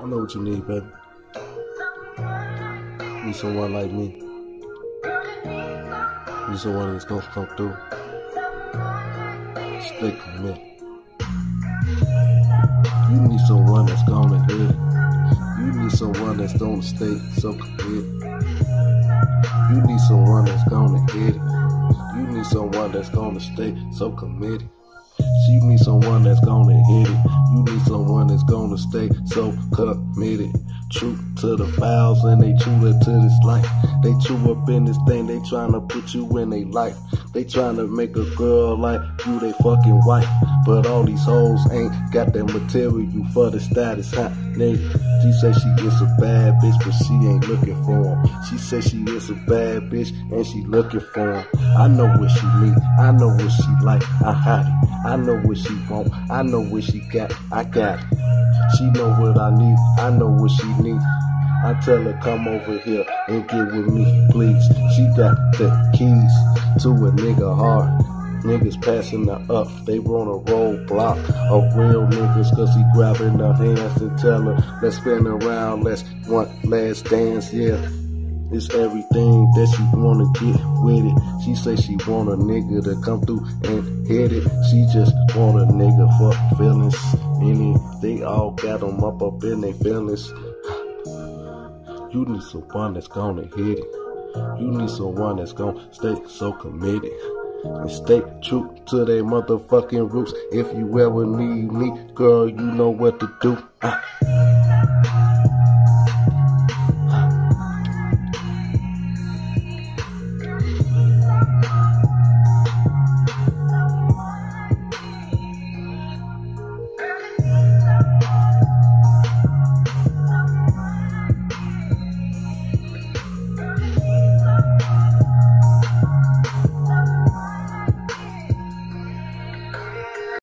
I know what you need, baby. You need someone like me. You need someone that's gonna come through. Stay committed. You need someone that's gonna hit it. You need someone that's gonna stay so committed. You need someone that's gonna hit it. You need someone that's gonna stay so committed. You need someone that's gonna hit it. You need someone that's gonna stay so committed. True to the vows and they true to this life. They true up in this thing, they tryna put you in their life. They tryna make a girl like you they fucking wife. But all these hoes ain't got that material for the status, huh, nigga? She say she is a bad bitch, but she ain't looking for him. She say she is a bad bitch and she looking for him. I know what she need, I know what she like, I hide it. I know what she want, I know what she got, I got it. She know what I need, I know what she need. I tell her come over here and get with me, please. She got the keys to a nigga heart. Niggas passing her up, they on a roadblock of real niggas, cause he grabbing her hands and tell her, let's spin around, let's one last dance, yeah. It's everything that she wanna get with it. She say she want a nigga to come through and hit it. She just want a nigga for feelings. And they all got them up in their feelings. You need someone that's gonna hit it. You need someone that's gonna stay so committed. And stay true to their motherfucking roots. If you ever need me, girl, you know what to do.